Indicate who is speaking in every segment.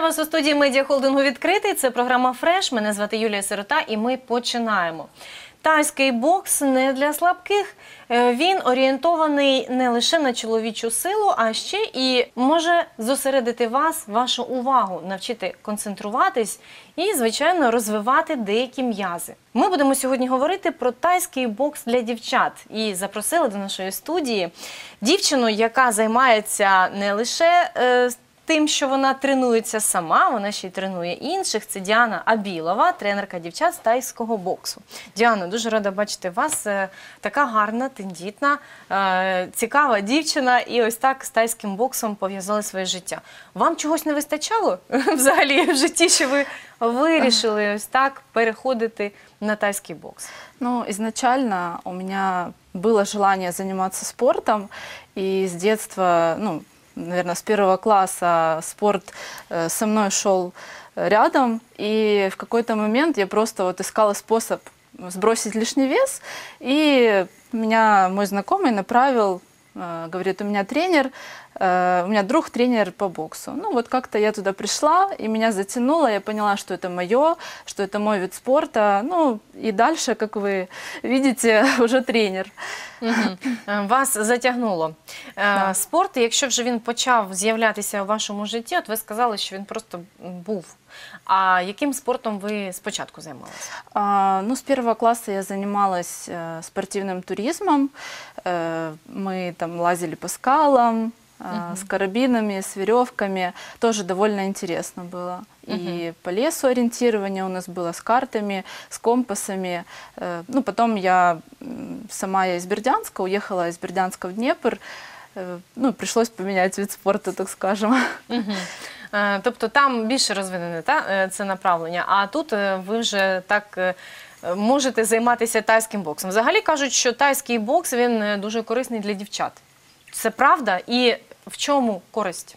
Speaker 1: вас у студії медіахолдингу «Відкритий». Це програма «Фреш». Мене звати Юлія Сирота і ми починаємо. Тайський бокс не для слабких. Він орієнтований не лише на чоловічу силу, а ще і може зосередити вас, вашу увагу, навчити концентруватись і, звичайно, розвивати деякі м'язи. Ми будемо сьогодні говорити про тайський бокс для дівчат. І запросили до нашої студії дівчину, яка займається не лише тим, що вона тренується сама, вона ще й тренує інших. Це Діана Абілова, тренерка дівчат з тайського боксу. Діано, дуже рада бачити вас. Така гарна, тендітна, цікава дівчина. І ось так з тайським боксом пов'язали своє життя. Вам чогось не вистачало взагалі в житті, що ви вирішили ось так переходити на тайский бокс?
Speaker 2: Ну, изначально у меня было желание заниматься спортом, и с детства, ну, наверное, с первого класса спорт со мной шел рядом, и в какой-то момент я просто вот искала способ сбросить лишний вес, и меня мой знакомый направил, говорит, у меня тренер, у меня друг тренер по боксу. Ну вот как-то я туда пришла, и меня затянуло, я поняла, что это мое, что это мой вид спорта. Ну и дальше, как вы видите, уже тренер.
Speaker 1: Вас затягнуло.
Speaker 2: Да.
Speaker 1: Спорт, якщо вже він почав з'являтися у вашому житті, от ви сказали, що він просто був. А яким спортом ви спочатку займалися?
Speaker 2: Ну, с первого класса я занималась спортивным туризмом. Мы там лазили по скалам, с карабинами, с веревками. Тоже довольно интересно было. И по лесу ориентирование у нас было с картами, с компасами. Ну, потом я из Бердянска, уехала из Бердянска в Днепр. Ну, пришлось поменять вид спорту, так скажем.
Speaker 1: Тобто там більше розвинене це направлення, а тут ви вже так можете займатися тайським боксом. Взагалі кажуть, що тайський бокс, він дуже корисний для дівчат. Це правда? І в чому користь?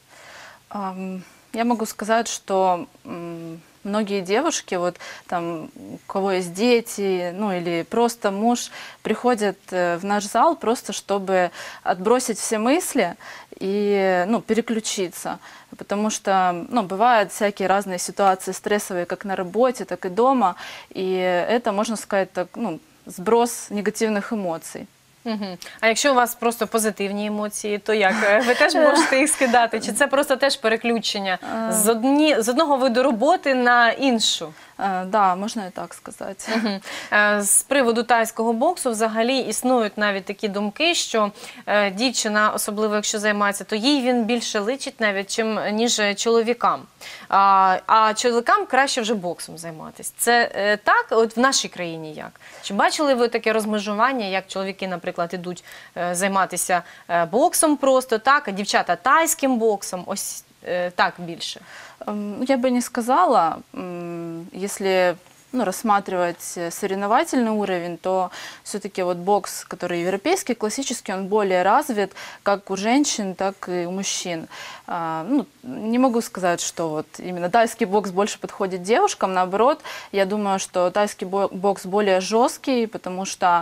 Speaker 2: Я могу сказать, что многие девушки, вот там, у кого есть дети, ну или просто муж, приходят в наш зал просто, чтобы отбросить все мысли и, ну, переключиться. Потому что, ну, бывают всякие разные ситуации стрессовые, как на работе, так и дома. И это, можно сказать, так, ну, сброс негативных эмоций.
Speaker 1: А якщо у вас просто позитивні емоції, то як? Ви теж можете їх скидати? Чи це просто теж переключення з одного виду роботи на іншу?
Speaker 2: Да, можна і так сказати.
Speaker 1: З приводу тайського боксу взагалі існують навіть такі думки, що дівчина, особливо якщо займається, то їй він більше личить навіть, ніж чоловікам. А чоловікам краще вже боксом займатися. Це так? От в нашій країні як? Чи бачили ви таке розмежування, як чоловіки, наприклад, ідуть займатися боксом просто, так, а дівчата тайським боксом? Ось так більше.
Speaker 2: Я бы не сказала, если, ну, рассматривать соревновательный уровень, то все-таки вот бокс, который европейский, классический, он более развит как у женщин, так и у мужчин. Ну, не могу сказать, что вот именно тайский бокс больше подходит девушкам, наоборот, я думаю, что тайский бокс более жесткий, потому что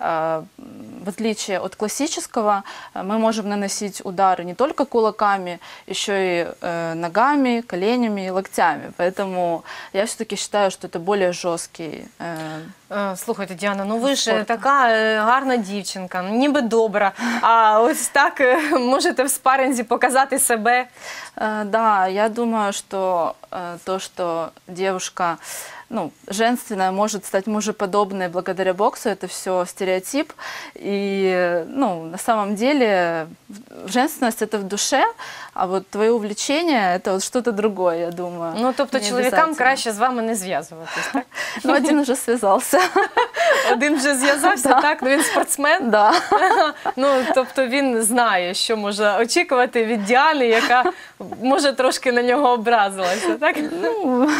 Speaker 2: в отличие от классического мы можем наносить удары не только кулаками, еще и ногами, коленями и локтями, поэтому я все-таки считаю, что это более жорсткий.
Speaker 1: Слухайте, Діана, ну ви ж така гарна дівчинка, ніби добра, а ось так можете в спарринзі показати себе.
Speaker 2: Да, я думаю, что то, что девушка, ну, женственная может стать мужеподобной благодаря боксу, это все стереотип. И, ну, на самом деле женственность это в душе, а вот твое увлечение это вот что-то другое, я думаю.
Speaker 1: Ну, тобто чоловікам краще з вами не зв'язуватись, так?
Speaker 2: Ну, один уже связался.
Speaker 1: Один вже зв'язався, так? Ну, він спортсмен?
Speaker 2: Да.
Speaker 1: Ну, тобто він знає, що можна очікувати від Діани, яка, може, трошки на нього образилася, так?
Speaker 2: Ну,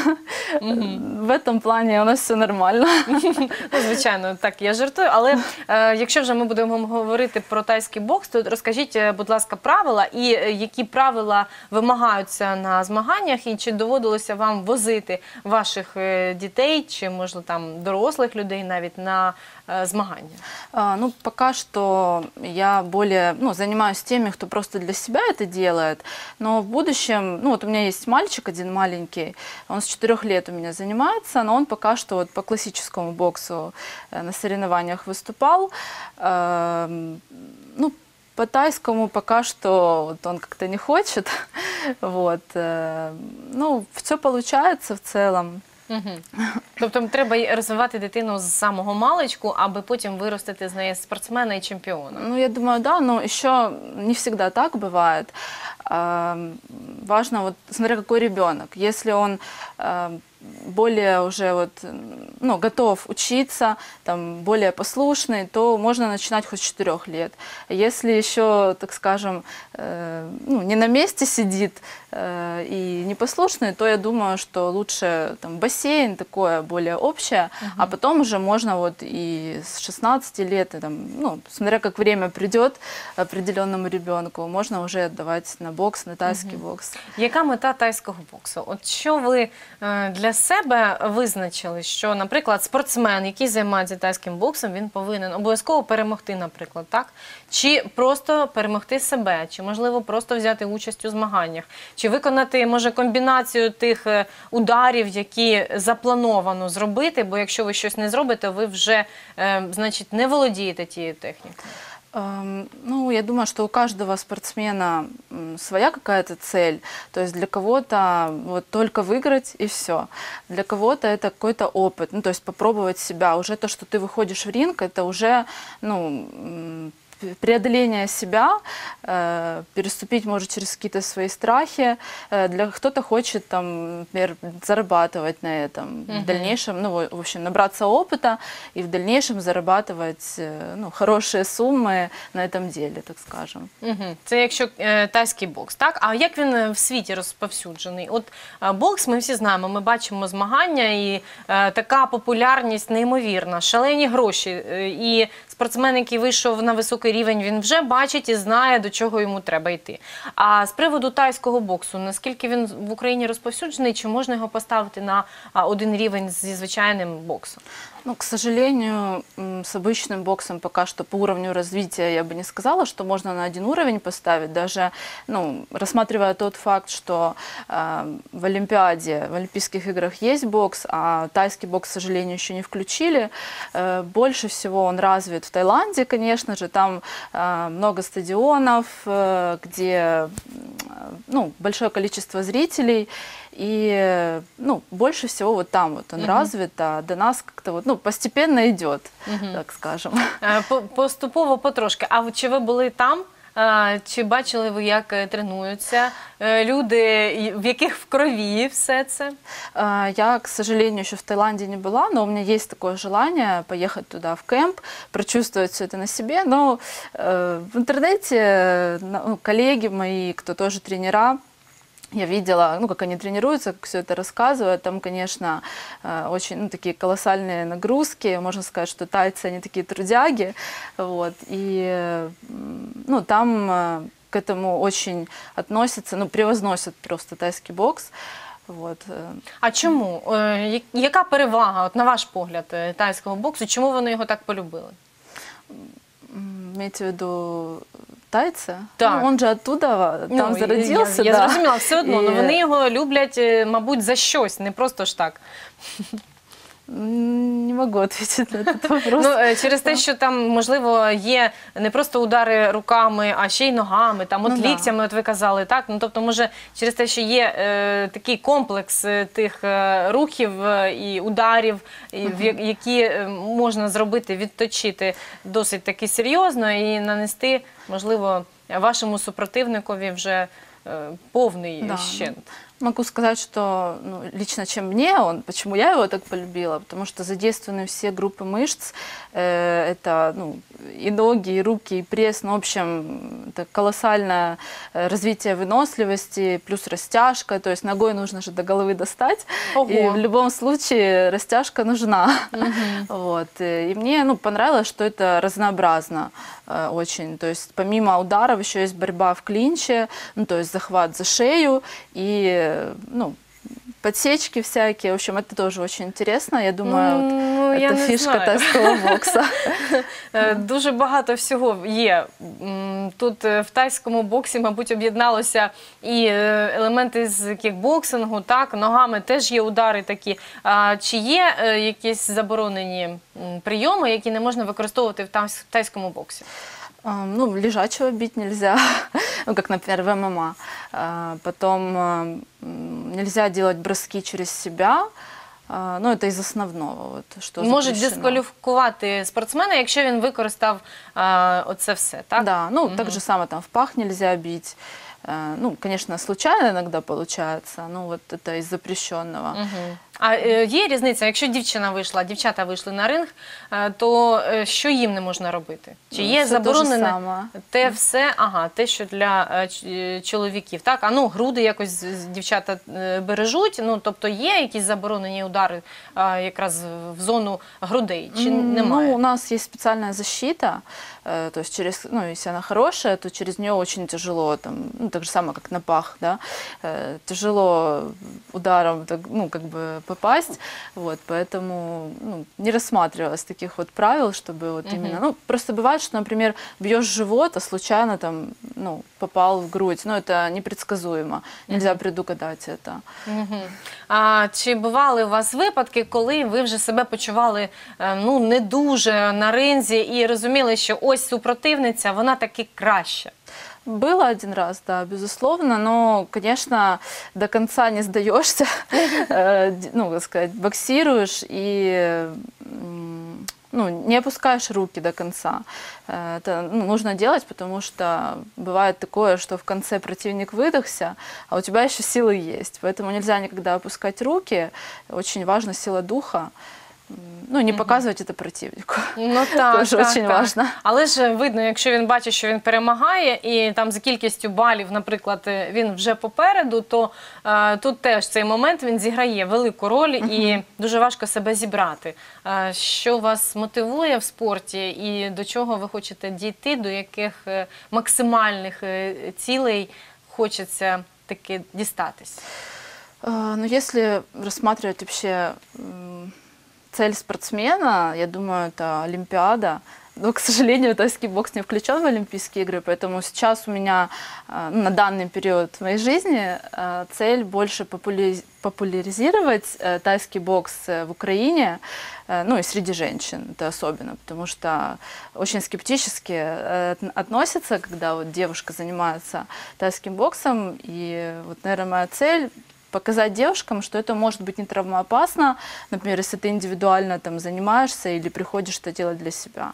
Speaker 2: в этом плане у нас все нормально.
Speaker 1: Ну, звичайно, так, я жартую, але якщо вже ми будемо говорити про тайський бокс, то розкажіть, будь ласка, правила і які правила вимагаються на змаганнях, і чи доводилося вам возити ваших дітей, чи, можливо, там дорослих людей навіть на змагання?
Speaker 2: Ну, пока что я более, занимаюсь теми, кто просто для себя это делает, но в будущем, вот у меня есть мальчик один маленький, он с 4 лет у меня занимается, но он пока что вот по классическому боксу на соревнованиях выступал. Ну, по тайскому пока что вот он как-то не хочет, вот. Ну, все получается в целом.
Speaker 1: Тобто треба розвивати дитину з самого маличку, аби потім виростити з неї спортсмена і чемпіона.
Speaker 2: Ну, я думаю, да, но еще не всегда так бывает. Важно, вот, смотря какой ребенок. Если он более уже вот, готов учиться, там, более послушный, то можно начинать хоть с 4 лет. Если еще, так скажем, не на месте сидит и непослушный, то я думаю, что лучше там, бассейн такое более общее, а потом уже можно вот и с 16 лет, и, там, смотря как время придет определенному ребенку, можно уже отдавать на бокс, на тайский бокс.
Speaker 1: Яка мета тайського боксу? От що ви для себе визначили, що, наприклад, спортсмен, який займається тайським боксом, він повинен обов'язково перемогти, наприклад, так? Чи просто перемогти себе, чи, можливо, просто взяти участь у змаганнях, чи виконати, може, комбінацію тих ударів, які заплановано зробити, бо якщо ви щось не зробите, ви вже, значить, не володієте тією технікою.
Speaker 2: Ну, я думаю, что у каждого спортсмена своя какая-то цель. То есть для кого-то вот только выиграть и все. Для кого-то это какой-то опыт. Ну, то есть попробовать себя. Уже то, что ты выходишь в ринг, это уже, преодоление себя, переступить, может, через какие-то свои страхи. Кто-то хочет, там, например, зарабатывать на этом. В дальнейшем, в общем, набраться опыта и в дальнейшем зарабатывать хорошие суммы на этом деле, так скажем.
Speaker 1: Це якщо тайський бокс, так? А як він в світі розповсюджений? От бокс, ми всі знаємо, ми бачимо змагання і така популярність неймовірна, шалені гроші. І спортсмен, який вийшов на високий рівень, він вже бачить і знає, до чого йому треба йти. А з приводу тайського боксу, наскільки він в Україні розповсюджений, чи можна його поставити на один рівень зі звичайним боксом?
Speaker 2: Ну, к сожалению, с обычным боксом пока что по уровню развития я бы не сказала, что можно на один уровень поставить. Даже, рассматривая тот факт, что в Олимпиаде, в Олимпийских играх есть бокс, а тайский бокс, к сожалению, еще не включили. Больше всего он развит в Таиланде, конечно же. Там много стадионов, где большое количество зрителей. И больше всего вот там вот он развит, а до нас как-то вот, постепенно идет, так скажем.
Speaker 1: Поступово, потрошки. А чи ви були там? Чи бачили ви, як тренуються люди, в яких в крові все це?
Speaker 2: Я, к сожалению, еще в Таиланде не была, но у меня есть такое желание поехать туда в кемп, прочувствовать все это на себе. Но в интернете коллеги мои, кто тоже тренера, я видела, как они тренируются, как все это рассказывают. Там, конечно, очень такие колоссальные нагрузки. Можно сказать, что тайцы, они такие трудяги. Вот. И там к этому очень относятся, превозносят просто тайский бокс. Вот.
Speaker 1: А чому? Яка перевага, от, на ваш погляд, тайського боксу? Чому вони його так полюбили?
Speaker 2: Имеете в виду тайця?
Speaker 1: Так.
Speaker 2: Он же оттуда, там зародился.
Speaker 1: Я зрозуміла, все одно, але вони його люблять, мабуть, за щось, не просто ж так.
Speaker 2: Не можу відповісти на цей вопрос.
Speaker 1: Через те, що там, можливо, є не просто удари руками, а ще й ногами, там, от ліктями, от ви казали, так? Тобто, може, через те, що є такий комплекс тих рухів і ударів, які можна зробити, відточити досить таки серйозно і нанести, можливо, вашому супротивникові вже повний щент.
Speaker 2: Могу сказать, что лично чем мне он, почему я его так полюбила, потому что задействованы все группы мышц, это и ноги, и руки, и пресс, в общем, это колоссальное развитие выносливости, плюс растяжка, то есть ногой нужно же до головы достать, и в любом случае растяжка нужна. Вот. И мне понравилось, что это разнообразно очень, то есть помимо ударов еще есть борьба в клинче, то есть захват за шею и подсечки всякие. В общем, это тоже очень интересно, я думаю.
Speaker 1: Ну, я
Speaker 2: Это
Speaker 1: не
Speaker 2: фишка
Speaker 1: знаю.
Speaker 2: тайского бокса.
Speaker 1: Дуже багато всього є. Тут в тайському боксі, мабуть, об'єдналося і елементи з кікбоксингу, так, ногами теж є удари такі. Чи є якісь заборонені прийоми, які не можна використовувати в тайському боксі?
Speaker 2: Ну, лежачего бить нельзя, ну, как, например, в ММА. Потом нельзя делать броски через себя. Ну, это из основного. Вот, что
Speaker 1: Можуть
Speaker 2: запрещено.
Speaker 1: дискваліфікувати спортсмена, якщо він використав оце все, так?
Speaker 2: Да, ну, так же самое там в пах нельзя бить. Ну, конечно, случайно иногда получается, но вот это из запрещенного.
Speaker 1: Мгм. А є різниця, якщо дівчата вийшли на ринг, то що їм не можна робити? Чи
Speaker 2: Ну,
Speaker 1: є
Speaker 2: все те ж
Speaker 1: заборонене
Speaker 2: саме.
Speaker 1: те все, те, що для чоловіків, так? Груди якось дівчата бережуть, ну, тобто є якісь заборонені удари якраз в зону грудей, чи немає?
Speaker 2: Ну, у нас есть специальная защита, то есть если она хорошая, то через нее очень тяжело, там, ну, так же самое, как на пах, да, тяжело ударом, ну, как бы попасть, вот, поэтому, ну, не рассматривалось таких вот правил, чтобы вот именно, ну, просто бывает, что, например, бьешь живот, а случайно там, ну, попал в грудь, ну, это непредсказуемо, нельзя предугадать это.
Speaker 1: Мгм. Чи бували у вас випадки, коли ви вже себе почували ну, не дуже на ринзі і розуміли, що ось супротивниця, вона таки краща?
Speaker 2: Было один раз, да, безусловно, но, конечно, до конца не сдаешься, ну, как сказать, боксируешь и ну, не опускаешь руки до конца. Это нужно делать, потому что бывает такое, что в конце противник выдохся, а у тебя еще силы есть. Поэтому нельзя никогда опускать руки. Очень важна сила духа. Ну, не показувати це противнику.
Speaker 1: Ну, так,
Speaker 2: Тоже
Speaker 1: так,
Speaker 2: очень
Speaker 1: так.
Speaker 2: важно.
Speaker 1: Але ж видно, якщо він бачить, що він перемагає, і там за кількістю балів, наприклад, він вже попереду, то тут теж цей момент він зіграє велику роль і дуже важко себе зібрати. Що вас мотивує в спорті і до чого ви хочете дійти, до яких максимальних цілей хочеться таки дістатись?
Speaker 2: Ну, если рассматривать вообще цель спортсмена, я думаю, это Олимпиада. Но, к сожалению, тайский бокс не включен в Олимпийские игры, поэтому сейчас у меня на данный период моей жизни цель больше популяризировать тайский бокс в Украине, ну и среди женщин это особенно, потому что очень скептически относятся, когда вот девушка занимается тайским боксом, и вот, наверное, моя цель показать девушкам, что это может быть не травмоопасно, например, если ты индивидуально там занимаешься или приходишь это делать для себя.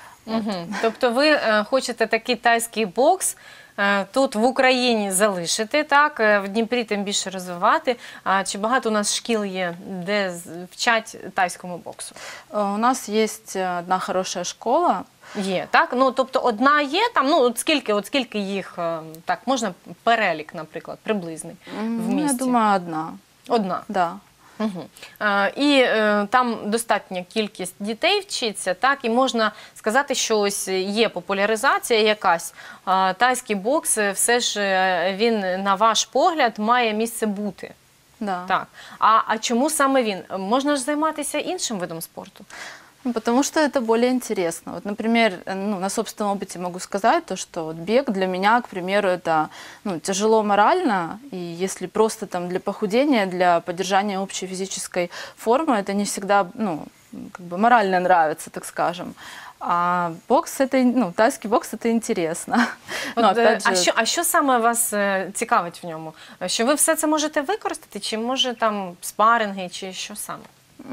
Speaker 1: Тобто ви хочете такий тайський бокс тут в Україні залишити, так, в Дніпрі тим більше розвивати. Чи багато у нас шкіл є, де вчать тайському боксу?
Speaker 2: У нас есть одна хорошая школа.
Speaker 1: Є, так? Ну, тобто одна є там, ну, от скільки їх, так, можна перелік, наприклад, приблизний в місті?
Speaker 2: Я думаю, одна.
Speaker 1: Одна?
Speaker 2: Да.
Speaker 1: Угу. І там достатня кількість дітей вчиться, так, і можна сказати, що ось є популяризація якась. Тайський бокс, все ж він, на ваш погляд, має місце бути.
Speaker 2: Да.
Speaker 1: Так. А чому саме він? Можна ж займатися іншим видом спорту?
Speaker 2: Потому что это более интересно. Вот, например, ну, на собственном опыте могу сказать, то, что вот бег для меня, к примеру, это тяжело морально, и если просто там для похудения, для поддержания общей физической формы, это не всегда как бы морально нравится, так скажем. А бокс, это, тайский бокс, это интересно.
Speaker 1: От, а що саме вас цікавить в ньому? Що ви все це можете використати, чи може там спаринги, чи що саме?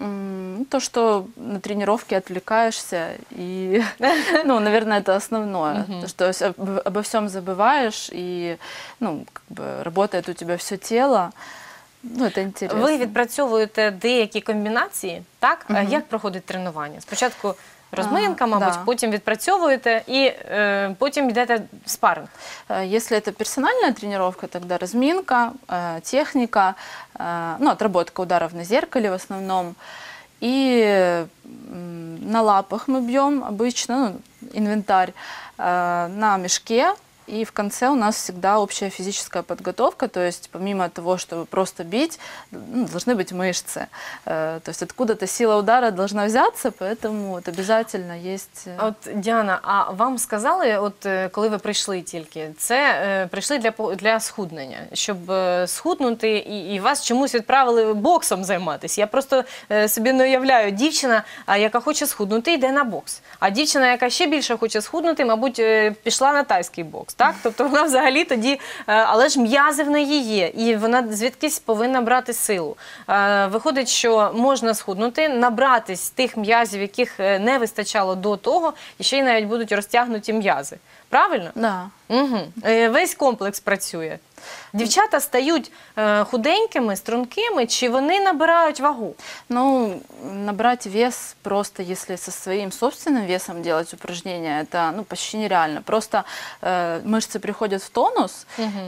Speaker 2: То, что на тренировке отвлекаешься, и, наверное, это основное. То, что обо всем забываешь, и, как бы работает у тебя все тело. Это интересно.
Speaker 1: Ви відпрацьовуєте деякі комбінації, так? Як проходить тренування? Спочатку розминка, мабуть,
Speaker 2: да.
Speaker 1: потім відпрацьовуєте і потім йдете в спарринг.
Speaker 2: Если это персональная тренировка, тогда разминка, техника, отработка ударов на зеркале в основном. И на лапах мы бьем обычно, инвентарь, на мешке, И в конце у нас всегда общая физическая подготовка, то есть помимо того, чтобы просто бить, должны быть мышцы. То есть откуда-то сила удара должна взяться, поэтому вот обязательно есть...
Speaker 1: От, Діана, а вам сказали, от коли ви прийшли тільки, це прийшли для схуднення, щоб схуднути, і вас чомусь відправили боксом займатися. Я просто собі не уявляю, дівчина, яка хоче схуднути, йде на бокс. А дівчина, яка ще більше хоче схуднути, мабуть, пішла на тайський бокс, так? Тобто вона взагалі тоді, але ж м'язи в неї є, і вона звідкись повинна брати силу. Виходить, що можна схуднути, набратись тих м'язів, яких не вистачало до того, і ще й навіть будуть розтягнуті м'язи. Правильно?
Speaker 2: Да.
Speaker 1: Угу. Весь комплекс працює. Дівчата стають худенькими, стрункими, чи вони набирають вагу?
Speaker 2: Ну, набрать вес просто, если со своим собственным весом делать упражнения, это ну, почти нереально. Просто мышцы приходят в тонус,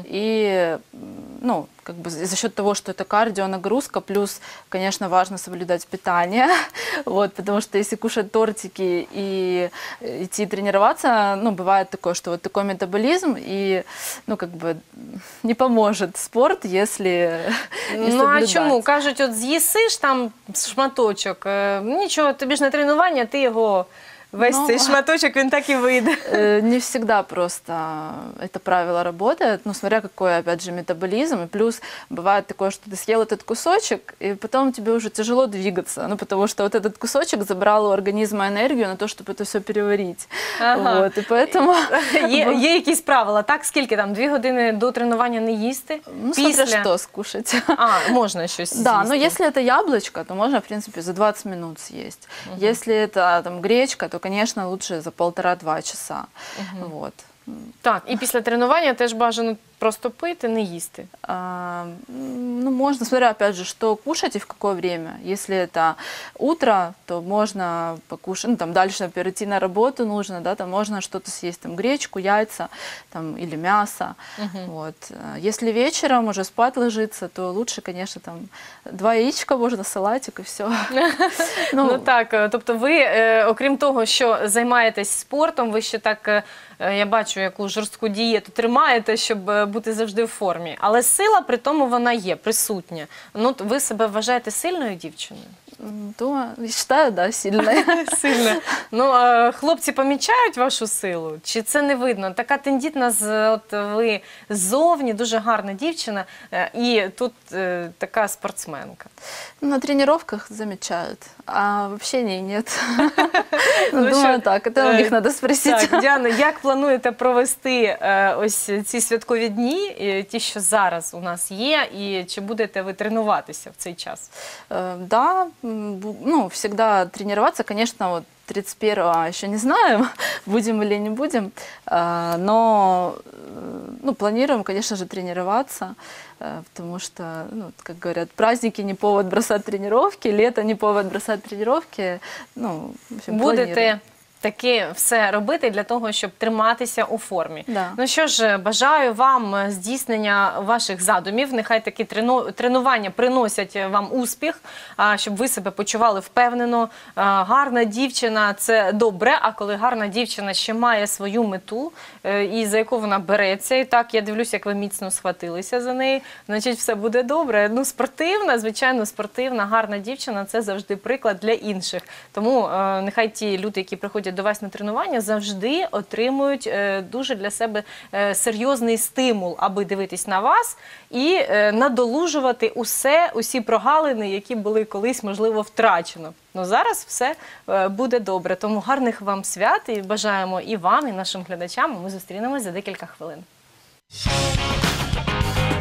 Speaker 2: и ну, как бы за счет того, что это кардионагрузка, плюс, конечно, важно соблюдать питание, вот, потому что если кушать тортики и идти тренироваться, ну, бывает такое, что вот такой метаболизм, и, ну, как бы не поможет спорт, если не
Speaker 1: Ну, а
Speaker 2: соблюдать.
Speaker 1: чому? Кажуть, от з'їсиш там шматочок, нічого, тобі ж не тренування, ти його, весь
Speaker 2: Ну,
Speaker 1: цей шматочок, він так і вийде.
Speaker 2: Не всегда просто это правило работает, ну, смотря какой, опять же, метаболизм. И плюс бывает такое, что ты съел этот кусочек, и потом тебе уже тяжело двигаться, ну, потому что вот этот кусочек забрал у организма энергию на то, чтобы это все переварить.
Speaker 1: Ага.
Speaker 2: Вот, и поэтому...
Speaker 1: Є якісь правила, так? Скільки там, 2 години до тренування не їсти?
Speaker 2: Ну, смотря что скушать.
Speaker 1: А, можна щось
Speaker 2: Да,
Speaker 1: з'їсти.
Speaker 2: но если это яблочко, то можно, в принципе, за 20 минут съесть. Если это там гречка, то, конечно, лучше за 1,5-2 часа. Вот.
Speaker 1: Так, і після тренування теж бажано просто пити, не їсти.
Speaker 2: Ну, можно, смотря, опять же, что кушать и в какое время. Если это утро, то можно покушать, ну, там, дальше перейти на работу нужно, да, там можно что-то съесть, там, гречку, яйца, там, или мясо, вот. Если вечером уже спать ложиться, то лучше, конечно, там, 2 яичка можно, салатик и все.
Speaker 1: Ну так, тобто ви, окрім того, що займаєтесь спортом, ви ще так, я бачу, яку жорстку дієту тримаєте, щоб бути завжди в формі. Але сила при тому вона є, присутня. Ну, ви себе вважаєте сильною дівчиною?
Speaker 2: Думаю, считаю, да, сильная.
Speaker 1: Сильно. Ну, хлопці помічають вашу силу? Чи це не видно? Така тендітна, от ви ззовні, дуже гарна дівчина, і тут така спортсменка.
Speaker 2: На тренировках замечают, а в общении нет.
Speaker 1: Ну,
Speaker 2: Думаю, так, это у них надо спросить.
Speaker 1: Так, Діана, як плануєте провести ось ці святкові дні, ті, що зараз у нас є, і чи будете ви тренуватися в цей час?
Speaker 2: Да, ну, всегда тренироваться, конечно, вот 31-го еще не знаем, будем или не будем, но ну, планируем, конечно же, тренироваться, потому что, ну, как говорят, праздники не повод бросать тренировки, лето не повод бросать тренировки, ну, в общем,
Speaker 1: Будете таки все робити для того, щоб триматися у формі.
Speaker 2: Да.
Speaker 1: Ну що ж, бажаю вам здійснення ваших задумів. Нехай такі тренування приносять вам успіх, щоб ви себе почували впевнено. Гарна дівчина – це добре, а коли гарна дівчина ще має свою мету, і за яку вона береться, і так, я дивлюсь, як ви міцно схватилися за неї, значить все буде добре. Ну, спортивна, звичайно, спортивна, гарна дівчина – це завжди приклад для інших. Тому нехай ті люди, які приходять до вас на тренування, завжди отримують дуже для себе серйозний стимул, аби дивитись на вас і надолужувати усі прогалини, які були колись, можливо, втрачено. Ну, зараз все буде добре. Тому гарних вам свят і бажаємо і вам, і нашим глядачам. Ми зустрінемось за декілька хвилин.